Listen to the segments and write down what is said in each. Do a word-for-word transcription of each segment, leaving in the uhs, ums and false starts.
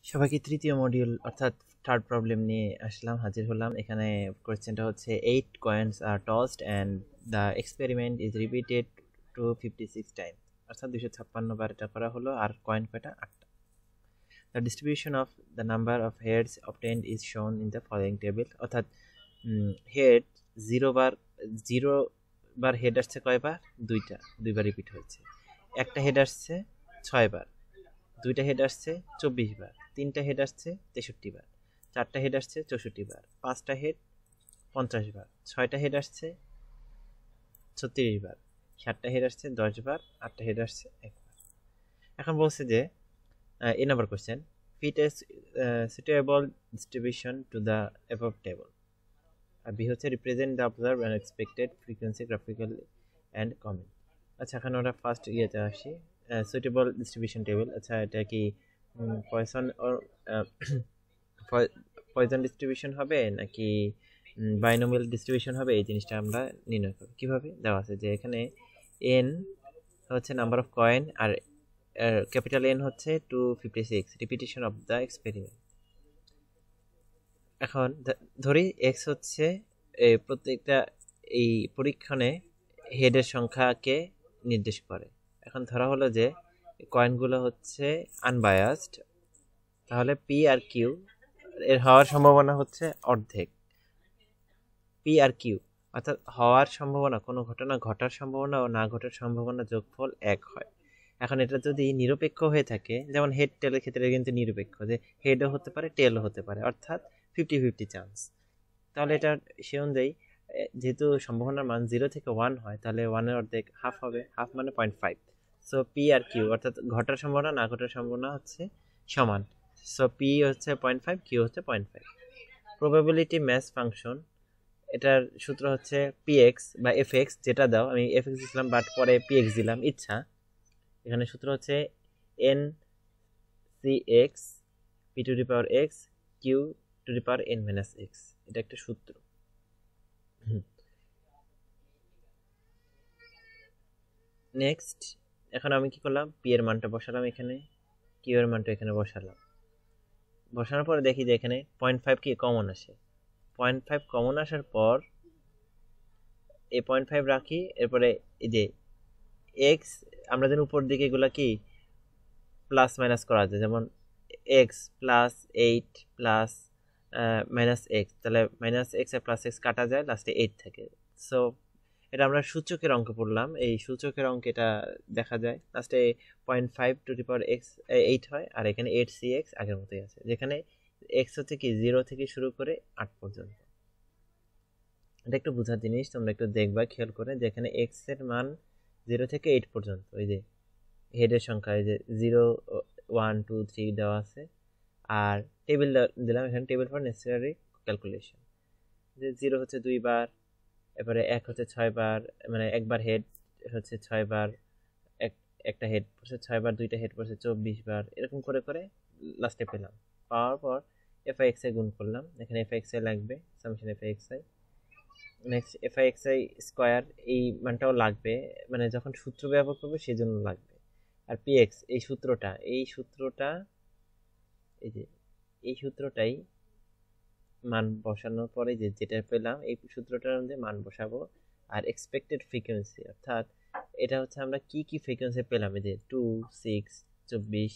সবাইকে তৃতীয় মডিউল অর্থাৎ থার্ড প্রবলেম নিয়ে আসলাম, হাজির হলাম। এখানে কোয়েশ্চেনটা হচ্ছে eight coins are tossed and the experiment is repeated two fifty six time, অর্থাৎ দুশো ছাপ্পান্ন বার এটা করা হলো। আর কয়েন কয়টা? আটটা। The distribution of the number of heads obtained is shown in the following table, অর্থাৎ হেড জিরো বার জিরো বার হেড আসছে কয়বার? দুইটা, দুইবার রিপিট হয়েছে। একটা হেড আসছে ছয় বার, দুইটা হেড আসছে চব্বিশ বার, তিনটা হেড আসছে তেষট্টি বার, চারটা হেড আসছে চৌষট্টি বার, পাঁচটা হেড পঞ্চাশ বার, ছয়টা হেড আসছে ছত্রিশ বার, সাতটা হেড আসছে দশ বার, আটটা হেড আসছে একবার। এখন বলছে যে a number question, fit a suitable distribution to the above table. আর বি হচ্ছে represent the observe and expected frequency graphically and comment. আচ্ছা, এখন আমরা ফার্স্ট ইয়েতে আসি, সুটেবল ডিস্ট্রিবিউশন টেবিল। আচ্ছা, এটা কি পয়সন ওর পয়জন ডিস্ট্রিবিউশন হবে নাকি বাইনোমিয়াল ডিস্ট্রিবিউশন হবে? এই জিনিসটা আমরা নির্ণয় করব কীভাবে? দেওয়া আছে যে এখানে এন হচ্ছে নাম্বার অফ কয়েন আর ক্যাপিটাল এন হচ্ছে two fifty six, repetition of the experiment. এখন ধরি এক্স হচ্ছে প্রত্যেকটা এই পরীক্ষণে হেডের সংখ্যাকে নির্দেশ করে। এখন ধরা হলো যে কয়েনগুলো হচ্ছে আনবায়াসড, তাহলে পি আর কিউ এর হওয়ার সম্ভাবনা হচ্ছে অর্ধেক। পি আর কিউ অর্থাৎ হওয়ার সম্ভাবনা, কোনো ঘটনা ঘটার সম্ভাবনা ও না ঘটার সম্ভাবনা যোগফল এক হয়। এখন এটা যদি নিরপেক্ষ হয়ে থাকে, যেমন হেড টেলের ক্ষেত্রে কিন্তু নিরপেক্ষ, যে হেডও হতে পারে টেলও হতে পারে, অর্থাৎ ফিফটি ফিফটি চান্স, তাহলে এটা সে অনুযায়ী যেহেতু সম্ভাবনার মান জিরো থেকে ওয়ান হয়, তাহলে ওয়ানের অর্ধেক হাফ হবে, হাফ মানে পয়েন্ট ফাইভ। সো পি আর কিউ অর্থাৎ ঘটার সম্ভাবনা না ঘটার সম্ভাবনা হচ্ছে সমান। সো পি হচ্ছে পয়েন্ট ফাইভ, কিউ হচ্ছে point five. Probability match function, এটার সূত্র হচ্ছে পি এক্স বা এফ এক্স, যেটা দাও, আমি এফ এক্স দিলাম বাট পরে পি এক্স দিলাম ইচ্ছা। এখানে সূত্র হচ্ছে n c x p to the power x q to the power n minus x, এটা একটা সূত্র। নেক্সট, এখন আমি কি করলাম? পি এর মানটা বসালাম এখানে, কিউ এর মানটা এখানে বসালাম। বসানোর পরে দেখি যে এখানে পয়েন্ট ফাইভ কি কমন আসে। পয়েন্ট ফাইভ কমন আসার পর এই পয়েন্ট ফাইভ রাখি, এরপরে এই যে এক্স, আমরা যেন উপর দিকে এগুলা কি প্লাস মাইনাস করা যায়, যেমন x plus eight plus minus x, তাহলে মাইনাস এক্স আর প্লাস এক্স কাটা যায়, লাস্টে এইট থাকে। সো এটা আমরা সূচকের অঙ্ক পড়লাম, এই সূচকের অঙ্ক এটা দেখা যায় লাস্টে point five to the power x eight হয়, আর এখানে এইট সি এক্স আগের মতোই আছে, যেখানে এক্স হচ্ছে কি জিরো থেকে শুরু করে আট পর্যন্ত। এটা একটু বোঝার জিনিস, তোমরা একটু দেখবা খেয়াল করে, যেখানে এক্স এর মান জিরো থেকে এইট পর্যন্ত, ওই যে হেডের সংখ্যা, এই যে জিরো ওয়ান টু থ্রি দেওয়া আছে, আর টেবিল দিলাম এখানে, টেবিল ফর নেসেসারি ক্যালকুলেশন, যে জিরো হচ্ছে দুইবার, এরপরে এক হচ্ছে ছয় বার, মানে একবার হেড হচ্ছে ছয় বার, এক একটা হেড পড়ছে ছয় বার, দুইটা হেড পড়ছে চব্বিশ বার, এরকম করে করে লাস্টে পেলাম। পাওয়ার পর এফ আই এক্স আই গুণ করলাম, এখানে এফ আই এক্স আই লাগবে, summation f i x i. Next f i x i square, এই মানটাও লাগবে, মানে যখন সূত্র ব্যবহার করবে সেই জন্য লাগবে। আর পি এক্স, এই সূত্রটা এই সূত্রটা এই যে এই সূত্রটাই মান বসানোর পরে যে যেটা পেলাম, এই সূত্রটার মধ্যে মান বসাবো। আর এক্সপেক্টেড ফ্রিকোয়েন্সি, অর্থাৎ এটা হচ্ছে আমরা কি কি ফ্রিকোয়েন্সি পেলাম, এই যে টু সিক্স চব্বিশ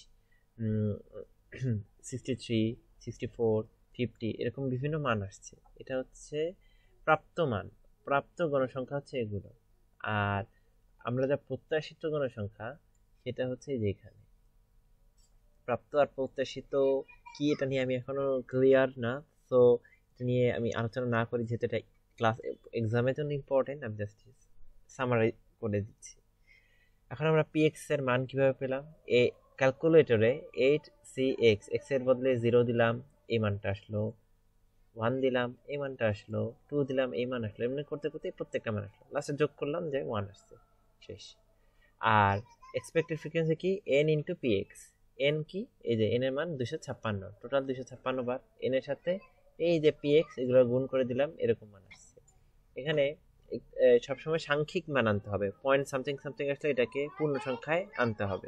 sixty three sixty four fifty, এরকম বিভিন্ন মান আসছে। এটা হচ্ছে প্রাপ্ত মান, প্রাপ্ত গণসংখ্যা হচ্ছে এগুলো। আর আমরা যা প্রত্যাশিত গণসংখ্যা, সেটা হচ্ছে যেখানে প্রাপ্ত আর প্রত্যাশিত কি, এটা নিয়ে আমি এখনো ক্লিয়ার না, তো এটা নিয়ে আমি আলোচনা না করি, যেহেতু এটা ক্লাস এক্সামের জন্য ইম্পর্টেন্ট, আমি জাস্ট সামারাইজ করে দিচ্ছি। এখন আমরা পি এক্স এর মান কিভাবে পেলাম? এ ক্যালকুলেটরে এইট সি এক্স, এক্স এর বদলে জিরো দিলাম, এই মানটা আসলো, ওয়ান দিলাম, এই মানটা আসলো, টু দিলাম, এই মান আসলো, এমনি করতে করতে প্রত্যেকটা মান আসলো, লাস্টে যোগ করলাম যে ওয়ান আসছে, শেষ। আর এক্সপেক্টেড ফ্রিকোয়েন্সি কি? N into p x. N কি? এই যে এন এর মান দুশো ছাপ্পান্ন, টোটাল দুশো ছাপ্পান্ন বার, এন এর সাথে এই যে পি এক্স, এগুলো গুণ করে দিলাম, এরকম মান আসছে। এখানে সবসময় সাংখ্যিক মান আনতে হবে, পয়েন্ট সামথিং সামথিং আসলে এটাকে পূর্ণ সংখ্যায় আনতে হবে।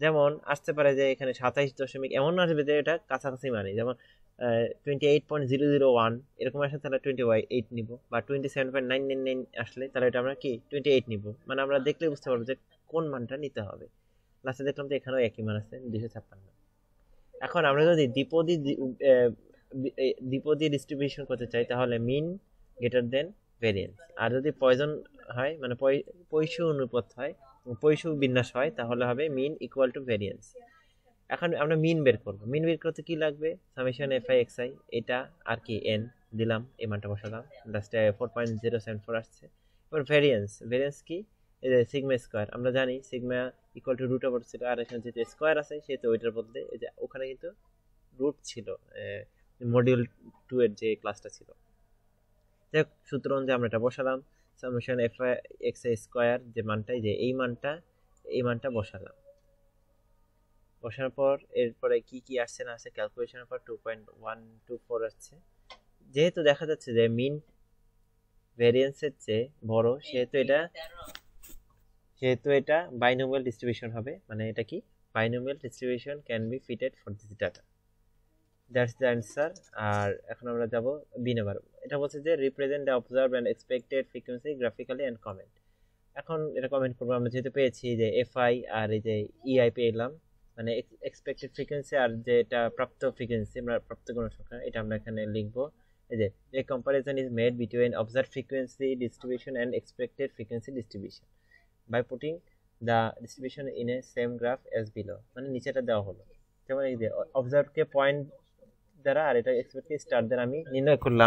যেমন আসতে পারে যে এখানে সাতাইশ দশমিক এমন আসবে যে এটা কাছাকাছি মানে, যেমন twenty eight point zero zero one এরকম আসলে তাহলে টোয়েন্টি এইট নিব, বা twenty seven point nine nine nine আসলে তাহলে এটা আমরা কি টোয়েন্টি এইট নিব। মানে আমরা দেখলে বুঝতে পারবো যে কোন মানটা নিতে হবে। লাস্টে দেখলাম তো এখানেও একই মান আছে দুইশো ছাপ্পান্ন। এখন আমরা যদি দ্বিপদী দ্বিপদী ডিস্ট্রিবিউশন করতে চাই তাহলে মিন গ্রেটার দেন ভেরিয়েন্স, আর যদি পয়জন হয় মানে পয়সু অনুপাত হয়, পয়সু বিন্যাস হয়, তাহলে হবে মিন ইকুয়াল টু ভেরিয়েন্স। এখন আমরা মিন বের করব। মিন বের করতে কি লাগবে? Summation f i x i, এটা আর কি এন দিলাম, এই মানটা বসালাম, লাস্টে four point zero seven four আসছে। এবার ভেরিয়েন্স, ভেরিয়েন্স কি? এই যে সিগমা স্কোয়ার, আমরা জানি sigma equal to root over ছিল, আর এখানে যেহেতু স্কোয়ার আছে সেহেতু ওইটার বদলে এই যে ওখানে কিন্তু রুট ছিল মডিউল টু এর যে ক্লাসটা ছিল। দেখ সূত্র অনুযায়ী আমরা এটা বসালাম, summation f i x i square যে মানটা, যে এই মানটা এই মানটা বসালাম। বসানোর পর এরপরে কি কি আসছে না আসছে ক্যালকুলেশনের পর two point one two four আসছে। যেহেতু দেখা যাচ্ছে যে মিন ভেরিয়েন্সের চেয়ে বড়, সেহেতু এটা সেহেতু এটা বাইনোমিয়াল ডিস্ট্রিবিউশন হবে। মানে এটা কি? Binomial distribution can be fitted for this data, that's the answer. আর এখন আমরা যাব বি নাম্বার। এটা বলছে যে represent the observe and expected frequency graphically and comment. এখন এটা কমেন্ট করবো। আমরা যেহেতু পেয়েছি যে এফআই আর এই যে ইআই পেলাম, মানে এক্সপেক্টেড ফ্রিকোয়েন্সি আর যেটা প্রাপ্ত ফ্রিকোয়েন্সি, আমরা প্রাপ্ত গণসংখ্যা, এটা আমরা এখানে লিখবো। এই যে a comparison is made between observe frequency distribution and expected frequency distribution by putting the distribution in a same graph as below. মানে নিচেটা দেওয়া হলো, যেমন এই যে অবজার্ভকে পয়েন্ট দ্বারা আর এটা এক্সপেক্টেড স্টার দ্বারা আমি নির্ণয় করলাম।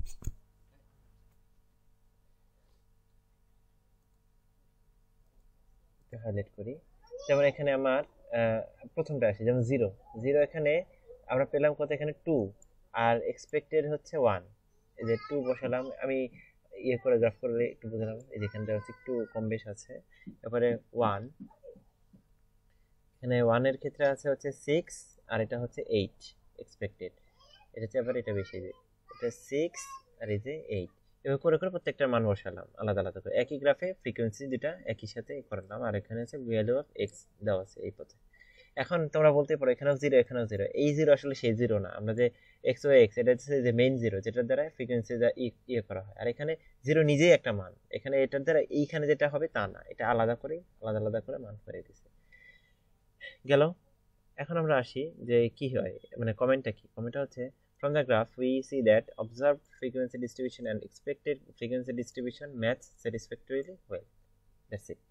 হাইলাইট করি, যেমন এখানে আমার প্রথমটা আসে যেমন জিরো জিরো, এখানে আমরা পেলাম কত? এখানে টু, আর এক্সপেক্টেড হচ্ছে ওয়ান। এই যে টু বসালাম, আমি ইয়ে করে গ্রাফ করলে একটু বুঝলাম, এই যেখানে হচ্ছে একটু কম বেশ আছে। তারপরে ওয়ান, এখানে ওয়ানের ক্ষেত্রে আছে হচ্ছে সিক্স, আর এটা হচ্ছে এইট এক্সপেক্টেড। এটা হচ্ছে আবার এটা বেশি, এটা সিক্স আর এই যে এইট। এভাবে করে করে প্রত্যেকটা মান বসালাম আলাদা আলাদা করে, একই গ্রাফে ফ্রিকোয়েন্সি দুটা একই সাথে করলাম, আর এখানে আছে ভ্যালু অফ এক্স দেওয়া আছে এই পথে। এখন তোমরা বলতে পারো এখানেও জিরো এখানেও জিরো, এই জিরো আসলে সেই জিরো না, আমরা যে এক্স ও এক্স এটা হচ্ছে যে মেইন জিরো যেটার দ্বারা ফ্রিকোয়েন্সি ইয়ে করা হয়, আর এখানে জিরো নিজেই একটা মান, এখানে এটার দ্বারা এইখানে যেটা হবে তা না, এটা আলাদা করে আলাদা আলাদা করে মান করে দিছে গেল। এখন আমরা আসি যে কি হয়, মানে কমেন্টটা কি? কমেন্টটা হচ্ছে from the graph we see that observed frequency distribution and expected frequency distribution match satisfactorily well. That's it.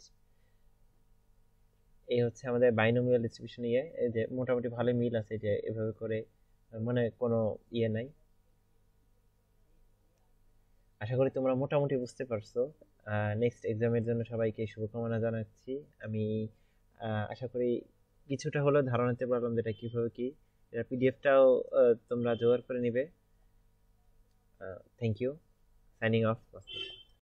এই হচ্ছে আমাদের বাইনোমিয়াল ডিস্ট্রিবিউশন ইয়ে, এই যে মোটামুটি ভালো মিল আছে, যে এভাবে করে মানে কোনো ইয়ে নাই। আশা করি তোমরা মোটামুটি বুঝতে পারছো। নেক্সট এক্সামের জন্য সবাইকে শুভকামনা জানাচ্ছি। আমি আশা করি কিছুটা হলেও ধারণা নিতে পারলাম যেটা কিভাবে কি। এটা পিডিএফটাও তোমরা জোগাড় করে নিবে। Thank you. Signing of.